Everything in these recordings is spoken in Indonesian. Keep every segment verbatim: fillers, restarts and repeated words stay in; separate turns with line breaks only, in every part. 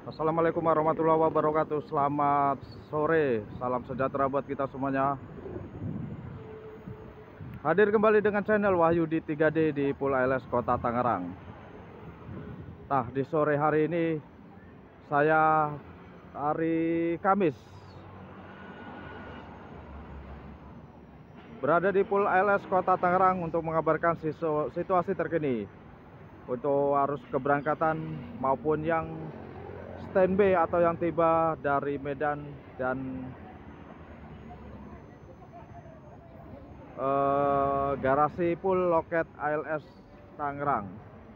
Assalamualaikum warahmatullahi wabarakatuh. Selamat sore, salam sejahtera buat kita semuanya. Hadir kembali dengan channel Wahyudi tiga D di Pool A L S Kota Tangerang. Nah, di sore hari ini saya hari Kamis berada di Pool A L S Kota Tangerang untuk mengabarkan situasi terkini untuk arus keberangkatan maupun yang standby atau yang tiba dari Medan dan uh, garasi pool loket A L S Tangerang.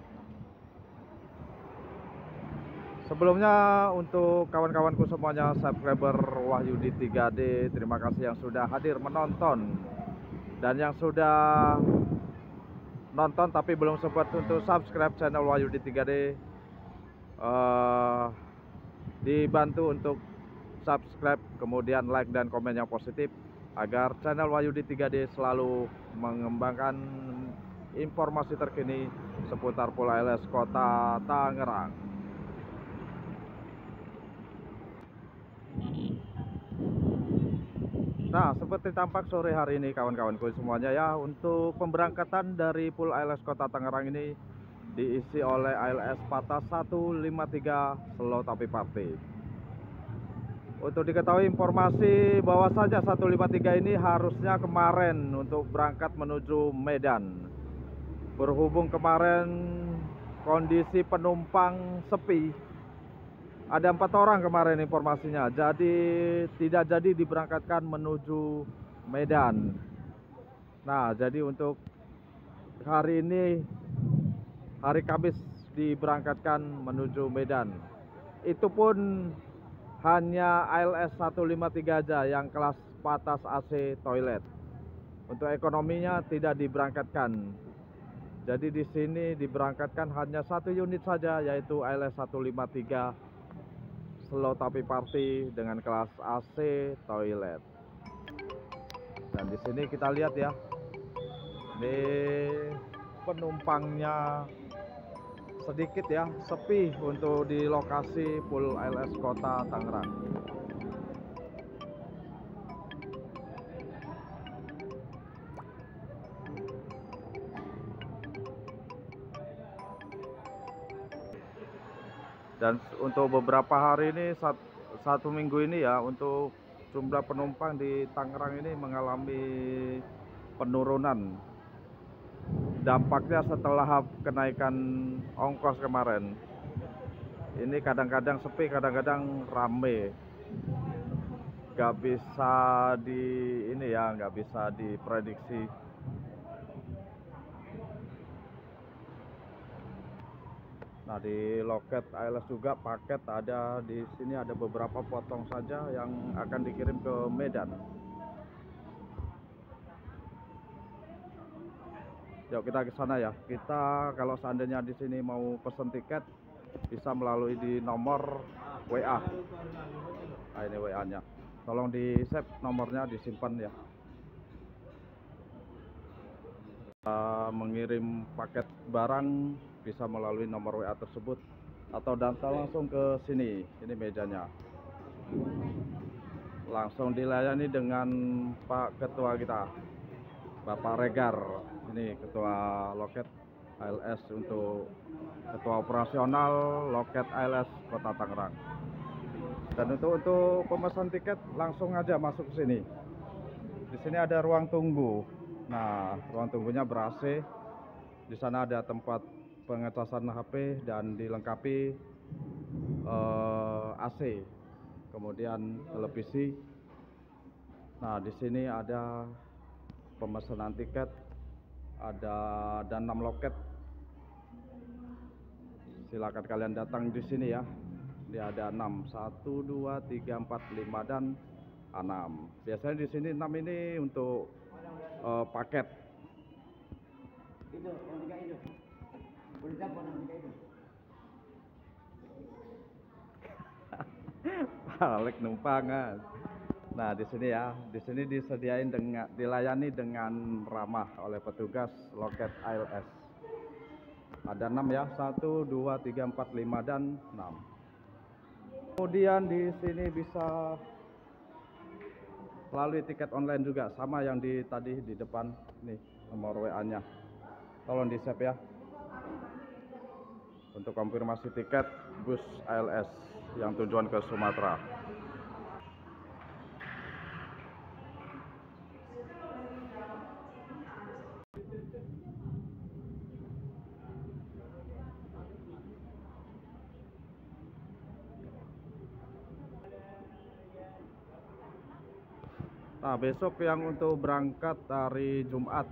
Sebelumnya untuk kawan-kawanku semuanya subscriber Wahyudi tiga D, terima kasih yang sudah hadir menonton dan yang sudah nonton tapi belum sempat untuk subscribe channel Wahyudi tiga D, uh, dibantu untuk subscribe, kemudian like dan komen yang positif agar channel Wahyudi tiga D selalu mengembangkan informasi terkini seputar Pool A L S Kota Tangerang. Nah, seperti tampak sore hari ini kawan-kawanku semuanya ya, untuk pemberangkatan dari Pool A L S Kota Tangerang ini diisi oleh A L S Patah seratus lima puluh tiga Slow Tapi Party. Untuk diketahui informasi bahwa saja seratus lima puluh tiga ini harusnya kemarin untuk berangkat menuju Medan. Berhubung kemarin kondisi penumpang sepi, ada empat orang kemarin informasinya, jadi tidak jadi diberangkatkan menuju Medan. Nah, jadi untuk hari ini, hari Kamis, diberangkatkan menuju Medan. Itu pun hanya A L S seratus lima puluh tiga aja yang kelas patas A C toilet. Untuk ekonominya tidak diberangkatkan. Jadi di sini diberangkatkan hanya satu unit saja, yaitu A L S seratus lima puluh tiga Slow Tapi Party dengan kelas A C toilet. Dan di sini kita lihat ya, ini penumpangnya sedikit ya, sepi untuk di lokasi Pool A L S Kota Tangerang. Dan untuk beberapa hari ini, satu, satu minggu ini ya, untuk jumlah penumpang di Tangerang ini mengalami penurunan. Dampaknya setelah kenaikan ongkos kemarin, ini kadang-kadang sepi, kadang-kadang rame. Gak bisa di ini ya, gak bisa diprediksi. Nah, di loket A L S juga paket ada di sini, ada beberapa potong saja yang akan dikirim ke Medan. Yuk kita ke sana ya. Kita kalau seandainya di sini mau pesen tiket bisa melalui di nomor W A. Nah, ini W A-nya. Tolong di save nomornya, disimpan ya. Uh, mengirim paket barang bisa melalui nomor W A tersebut atau daftar langsung ke sini. Ini mejanya. Langsung dilayani dengan Pak Ketua kita, Bapak Regar. Ini ketua loket A L S, untuk ketua operasional loket A L S Kota Tangerang. Dan untuk untuk pemesan tiket langsung aja masuk ke sini. Di sini ada ruang tunggu. Nah, ruang tunggunya ber-A C. Di sana ada tempat pengecasan H P dan dilengkapi eh, A C. Kemudian televisi. Nah, di sini ada pemesanan tiket, ada dan enam loket. Silakan kalian datang di sini ya. Dia ada enam, satu, dua, tiga, empat, lima dan enam. Biasanya di sini enam ini untuk uh, paket. Itu yang tiga itu. Boleh dapat yang tiga itu. Balik numpangan. Nah, di sini ya, di sini disediain dengan dilayani dengan ramah oleh petugas loket A L S. Ada enam ya, satu, dua, tiga, empat, lima dan enam. Kemudian di sini bisa melalui tiket online juga, sama yang di tadi di depan nih nomor W A-nya. Tolong di save ya. Untuk konfirmasi tiket bus A L S yang tujuan ke Sumatera. Nah, besok yang untuk berangkat hari Jumat.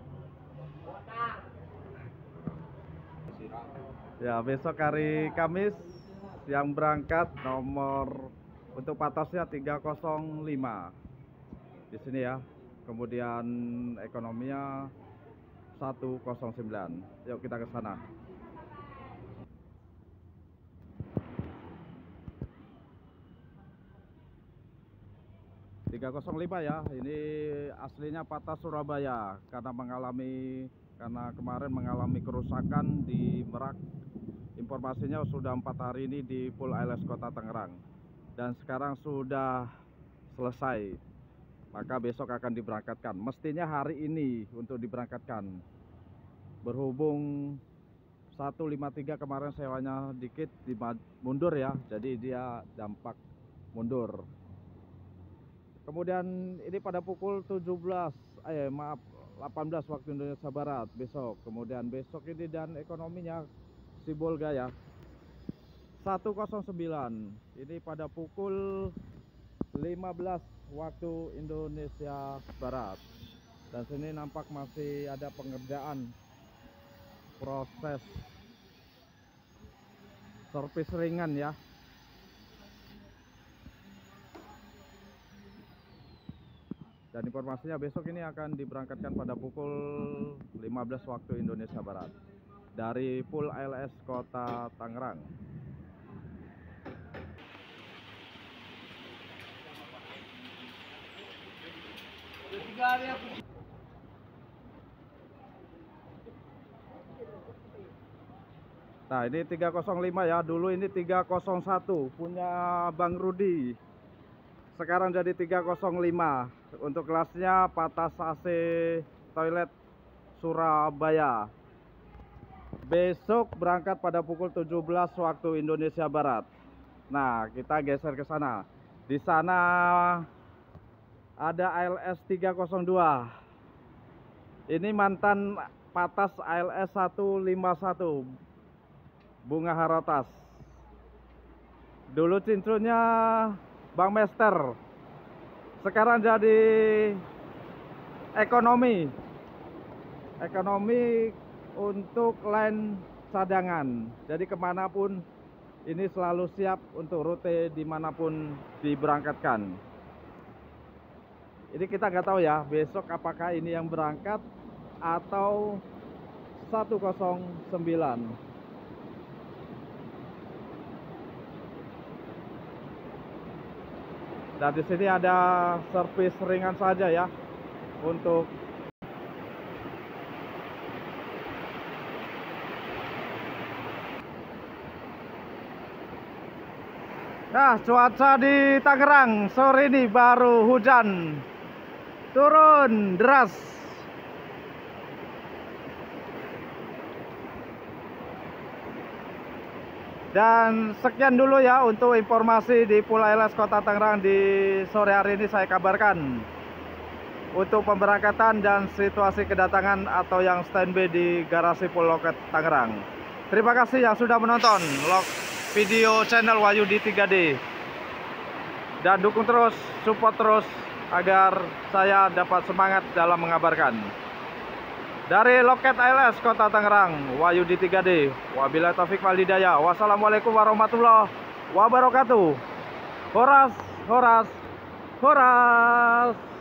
Ya, besok hari Kamis yang berangkat nomor untuk patasnya tiga nol lima. Di sini ya. Kemudian ekonominya satu nol sembilan. Yuk kita ke sana. tiga nol lima ya, ini aslinya Patas Surabaya karena mengalami karena kemarin mengalami kerusakan di Merak. Informasinya sudah empat hari ini di Pool A L S Kota Tangerang dan sekarang sudah selesai, maka besok akan diberangkatkan. Mestinya hari ini untuk diberangkatkan, berhubung seratus lima puluh tiga kemarin sewanya dikit mundur ya, jadi dia dampak mundur. Kemudian ini pada pukul tujuh belas, eh maaf delapan belas waktu Indonesia Barat besok. Kemudian besok ini dan ekonominya Sibolga ya satu nol sembilan. Ini pada pukul lima belas waktu Indonesia Barat. Dan sini nampak masih ada pengerjaan proses servis ringan ya. Dan informasinya besok ini akan diberangkatkan pada pukul lima belas waktu Indonesia Barat dari Pool A L S Kota Tangerang. Nah, ini tiga nol lima ya, dulu ini tiga nol satu punya Bang Rudi. Sekarang jadi tiga nol lima. Untuk kelasnya Patas A C Toilet Surabaya. Besok berangkat pada pukul tujuh belas waktu Indonesia Barat. Nah, kita geser ke sana. Di sana ada A L S tiga nol dua. Ini mantan Patas A L S seratus lima puluh satu. Bunga Harotas. Dulu cincunnya Bang Mester. Sekarang jadi ekonomi. Ekonomi untuk line cadangan. Jadi kemanapun ini selalu siap untuk rute dimanapun diberangkatkan. Ini kita nggak tahu ya besok apakah ini yang berangkat atau satu nol sembilan. Dan di sini ada servis ringan saja ya untuk Nah, cuaca di Tangerang sore ini baru hujan turun deras. Dan sekian dulu ya untuk informasi di Pool A L S Kota Tangerang di sore hari ini saya kabarkan. Untuk pemberangkatan dan situasi kedatangan atau yang standby di garasi Pool Loket Tangerang. Terima kasih yang sudah menonton log video channel Wahyudi tiga D. Dan dukung terus, support terus agar saya dapat semangat dalam mengabarkan. Dari Loket A L S Kota Tangerang, Wahyudi tiga D. Wabillahi taufik wal hidayah. Wassalamualaikum warahmatullahi wabarakatuh. Horas, horas, horas.